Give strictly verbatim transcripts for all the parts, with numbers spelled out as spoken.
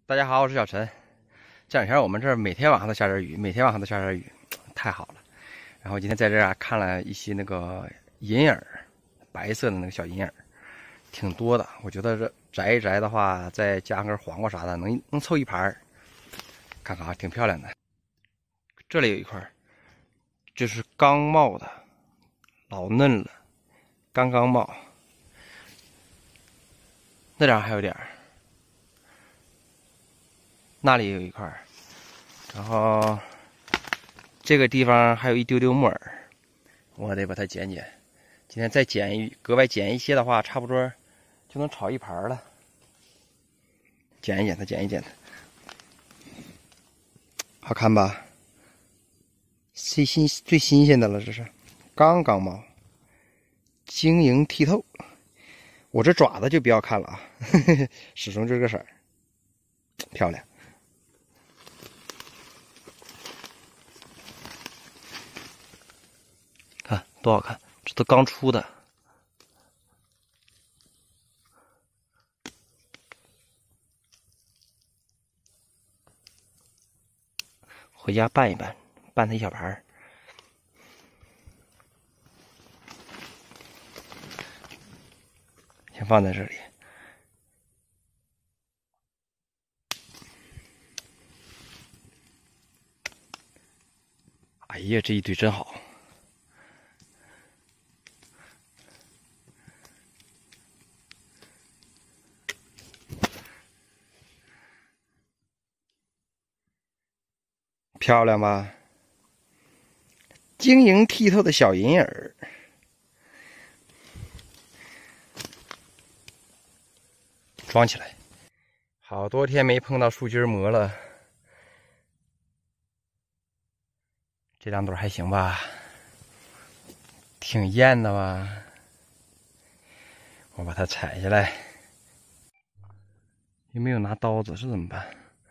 大家好，我是小陈。这两天我们这儿每天晚上都下点雨，每天晚上都下点雨，太好了。然后今天在这儿啊看了一些那个银耳，白色的那个小银耳，挺多的。我觉得这摘一摘的话，再加上根黄瓜啥的，能能凑一盘儿。看看啊，挺漂亮的。这里有一块，这是刚冒的，老嫩了，刚刚冒。那点还有点儿。那里有一块，然后这个地方还有一丢丢木耳，我得把它剪剪。今天再剪一格外剪一些的话，差不多就能炒一盘了。剪一剪它，剪一剪它，好看吧？最新最新鲜的了，这是刚刚冒，晶莹剔透。我这爪子就不要看了啊，呵呵，始终这个色儿，漂亮。看多好看，这都刚出的。回家拌一拌，拌它一小盘儿。先放在这里。哎呀，这一堆真好。漂亮吧？晶莹剔透的小银耳，装起来。好多天没碰到树筋膜了，这两朵还行吧？挺艳的吧？我把它采下来，又没有拿刀子，这怎么办？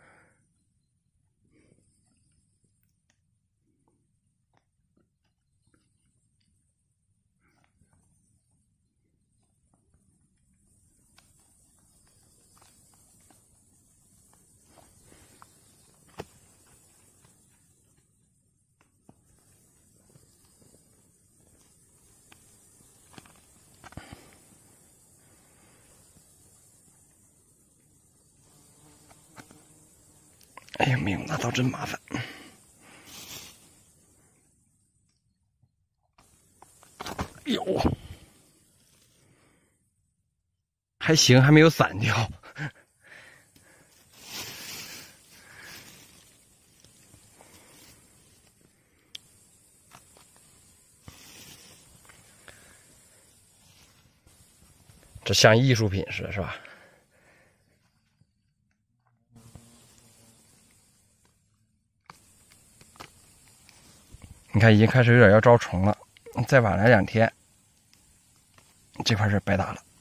哎呀，没有拿刀真麻烦。有，还行，还没有散掉。这像艺术品似的，是吧？你看，已经开始有点要招虫了，再晚来两天，这块是白打了。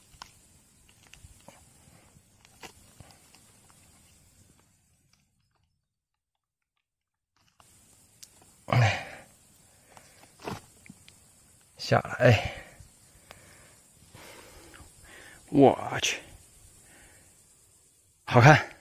哎，下来，我去，好看。